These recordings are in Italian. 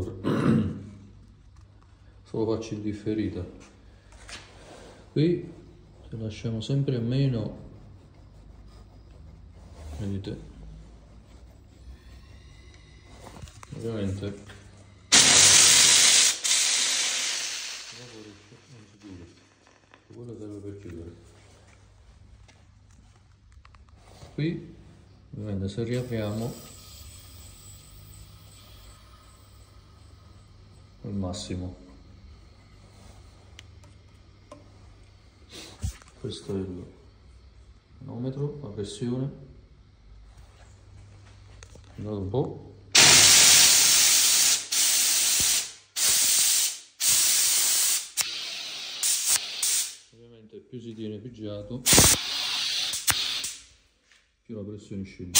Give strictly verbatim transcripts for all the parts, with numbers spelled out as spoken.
allora solo faccio in differita. Qui se lasciamo sempre a meno, vedete, ovviamente non si chiude, quello serve per chiudere. Qui ovviamente se riapriamo al massimo, questo è il manometro, la pressione, andato un po', ovviamente più si tiene pigiato più la pressione scende.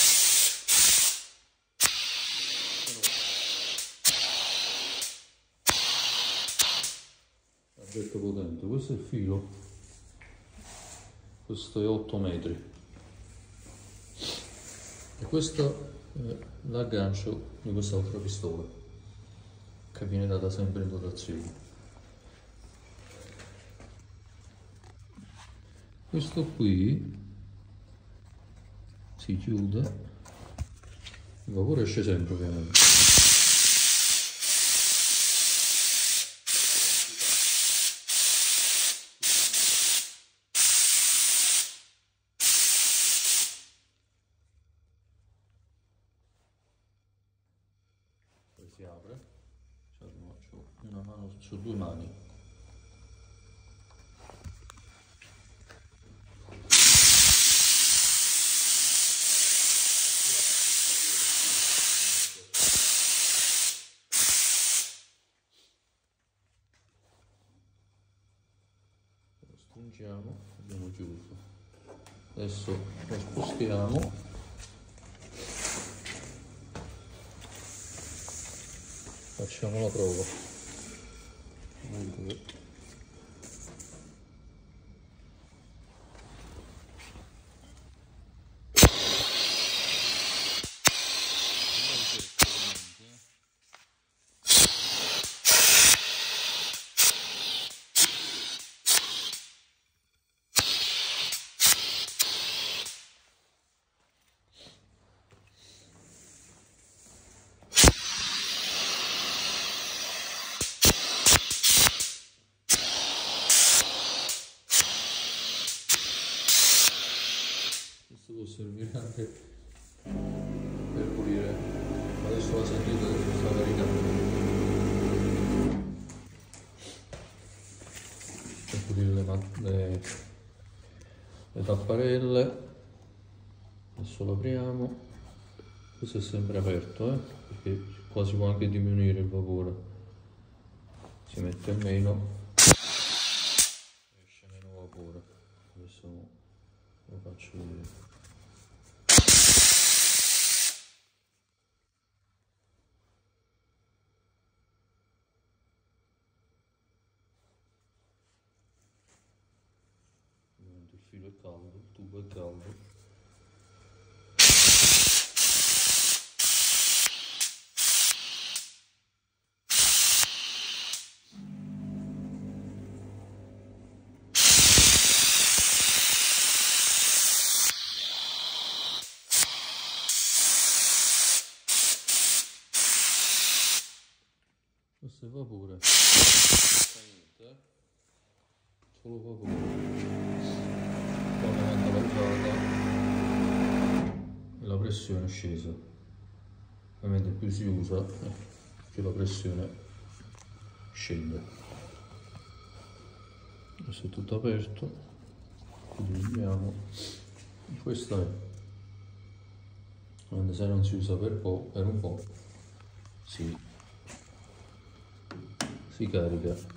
Oggetto potente, questo è il filo, questo è otto metri e questo è l'aggancio di quest'altra pistola che viene data sempre in dotazione. Questo qui si chiude, il vapore esce sempre ovviamente. Si apre, cioè, faccio una mano su due mani, lo stringiamo, abbiamo chiuso, adesso lo spostiamo. Facciamo la prova. Può servire anche per pulire, adesso la sentite che sta caricando, per pulire le, le, le tapparelle. Adesso lo apriamo, questo è sempre aperto, eh? Perché qua si può anche diminuire il vapore, si mette a meno, esce meno vapore. Adesso lo faccio vedere. Il filo è caldo, il tubo è caldo. Questo è vapore, niente, solo vapore. Ovviamente l'alzata e la pressione è scesa. Ovviamente più si usa, più la pressione scende. Adesso è tutto aperto, chiudiamo. Questo è, quando se non si usa per, po', per un po', si, si carica.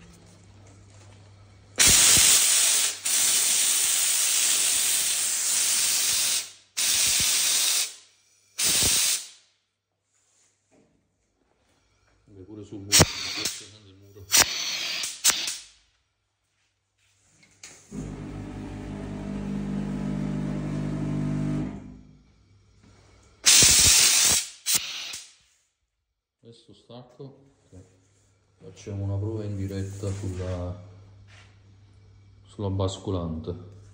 Pure sul muro, il muro. Adesso stacco, okay. Facciamo una prova in diretta sulla, sulla basculante.